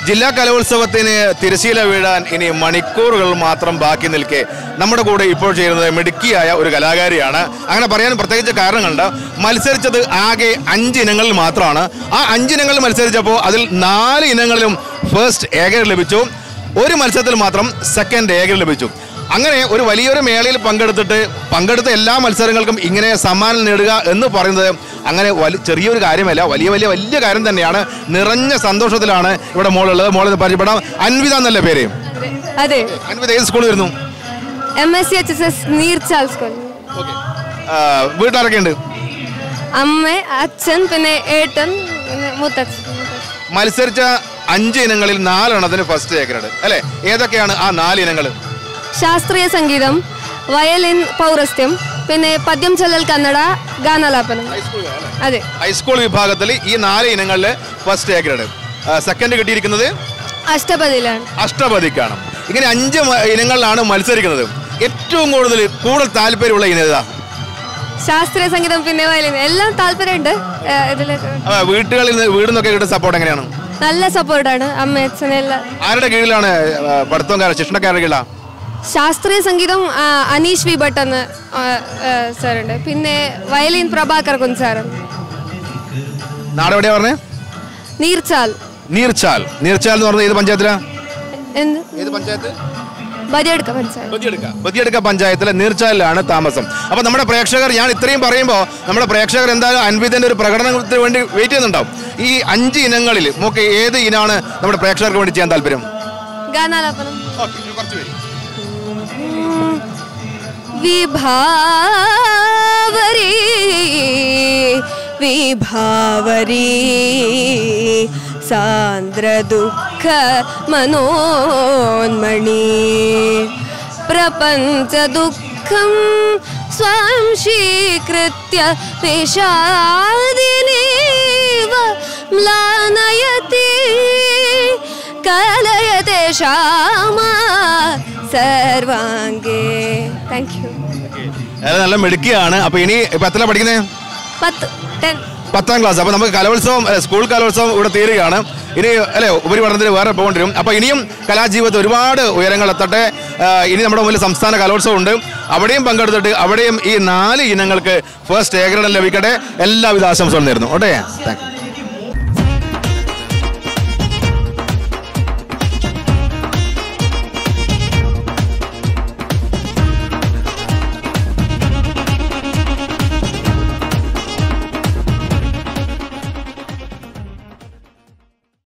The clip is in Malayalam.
ജില്ലാ കലോത്സവത്തിന് തിരശ്ശീല വീഴാൻ ഇനി മണിക്കൂറുകൾ മാത്രം ബാക്കി നിൽക്കെ നമ്മുടെ കൂടെ ഇപ്പോൾ ചെയ്യുന്നത് മിടുക്കിയായ ഒരു കലാകാരിയാണ്. അങ്ങനെ പറയാൻ പ്രത്യേകിച്ച് കാരണങ്ങളുണ്ട്. മത്സരിച്ചത് ആകെ 5 ഇനങ്ങളിൽ മാത്രമാണ്. ആ 5 ഇനങ്ങളിൽ മത്സരിച്ചപ്പോൾ അതിൽ 4 ഇനങ്ങളിലും ഫസ്റ്റ് എ ഗ്രേഡ് ലഭിച്ചു. ഒരു മത്സരത്തിൽ മാത്രം സെക്കൻഡ് എ ഗ്രേഡ് ലഭിച്ചു. അങ്ങനെ ഒരു വലിയൊരു മേളയിൽ പങ്കെടുത്ത എല്ലാ മത്സരങ്ങൾക്കും ഇങ്ങനെ സമ്മാനം നേടുക എന്ന് പറയുന്നത് അങ്ങനെ ചെറിയൊരു കാര്യമല്ല, വലിയ കാര്യം തന്നെയാണ്. നിറഞ്ഞ സന്തോഷത്തിലാണ് ഇവിടെ മോളുള്ളത്. മോളെ പരിചയപ്പെടാം. അൻവിത എന്നല്ലേ പേര്? അതെ. അൻവിത ഏത് സ്കൂളിൽ വരുന്നു? MSCHSS Neerchal school. വീട്ടിലാരൊക്കെ ഉണ്ട്? അമ്മ, അച്ഛൻ, പിന്നെ ഏട്ടൻ, പിന്നെ മുത്തച്ഛൻ. മത്സരിച്ച 5 ഇനങ്ങളിൽ 4 എണ്ണത്തിന് ഫസ്റ്റ് എ ഗ്രേഡ് അല്ലേ? ഏതൊക്കെയാണ് ആ 4 ഇനങ്ങൾ? ശാസ്ത്രീയ സംഗീതം, വയലിൻ, പൗരസ്ത്യം, പിന്നെ പദ്യം ചൊല്ലൽ, കന്നഡ, ഗാനാലാപനം. അതെ, ഹൈസ്കൂൾ വിഭാഗത്തിൽ ഈ 4 ഇനങ്ങളിൽ ഫസ്റ്റ് എ ഗ്രേഡ്. സെക്കൻഡ് കിട്ടിയിരിക്കുന്നത് അഷ്ടപതിക്കാണ്. ഇങ്ങനെ 5 ഇനങ്ങളിലാണ് മത്സരിക്കുന്നത്. ഏറ്റവും കൂടുതൽ താല്പര്യമുള്ള ഇനം ഏതാ? ശാസ്ത്രീയ സംഗീതം, പിന്നെ വയലിൻ. എല്ലാം താല്പര്യമുണ്ട്. വീടിന്നൊക്കെ കിട്ടുന്ന സപ്പോർട്ട് എങ്ങനെയാണ്? നല്ല സപ്പോർട്ടാണ്. അമ്മ, അച്ഛനെല്ലാം. ആരുടെ കീഴിലാണ് പഠിത്തം? ശിക്ഷണക്കാരുടെ കീഴിലാണ്? ശാസ്ത്രീയ സംഗീതം അനീഷ് വി ഭട്ട് എന്ന് സാറുണ്ട്. പിന്നെ വയലിൻ പ്രഭാകർ കുൻസാർ. നാടെവിടെയാ പറഞ്ഞേ? നീർച്ചാൽ. നീർച്ചാൽ എന്ന് പറഞ്ഞ ഏത് പഞ്ചായത്തിലാ? ഏത് പഞ്ചായത്ത്? ബദിയടുക്ക പഞ്ചായത്തിലെ നീർച്ചാലിലാണ് താമസം. അപ്പൊ നമ്മുടെ പ്രേക്ഷകർ, ഞാൻ ഇത്രയും പറയുമ്പോൾ നമ്മുടെ പ്രേക്ഷകർ എന്തായാലും അൻവിതന്റെ ഒരു പ്രകടനത്തിന് വേണ്ടി വെയിറ്റ് ചെയ്യുന്നുണ്ടാവും. ഈ 5 ഇനങ്ങളിൽ നമുക്ക് ഏത് ഇനാണ് നമ്മുടെ പ്രേക്ഷകർക്ക് വേണ്ടി ചെയ്യാൻ താല്പര്യം? ഗാനാലാപനം. വിഭാവരി സാന്ദ്ര ദുഃഖ മനോന്മണി പ്രപഞ്ച ദുഃഖം സ്വാംശീകൃത്യ വിഷാദിനീവ മ്ലാനയതി കലയതേ ശ്യാമ സർവാംഗേ. Thank you. നല്ല മിടുക്കിയാണ്. അപ്പൊ ഇനി ഇപ്പൊ എത്ര പഠിക്കുന്നേ? 10ാം ക്ലാസ്. അപ്പൊ നമുക്ക് കലോത്സവം, സ്കൂൾ കലോത്സവം ഇവിടെ തീരുകയാണ്. ഇനി അല്ലെ ഉപരിപഠനത്തിന് വേറെ പോകേണ്ടി വരും. അപ്പൊ ഇനിയും കലാജീവിതത്തിൽ ഒരുപാട് ഉയരങ്ങൾ എത്തട്ടെ. ഇനി നമ്മുടെ മുന്നിൽ സംസ്ഥാന കലോത്സവം ഉണ്ട്. അവിടെയും പങ്കെടുത്തിട്ട് അവിടെയും ഈ 4 ഇനങ്ങൾക്ക് ഫസ്റ്റ് എ ഗ്രേഡ് ലഭിക്കട്ടെ. എല്ലാവിധ ആശംസകളും നേരുന്നു. ഓട്ടെ, താങ്ക് യു.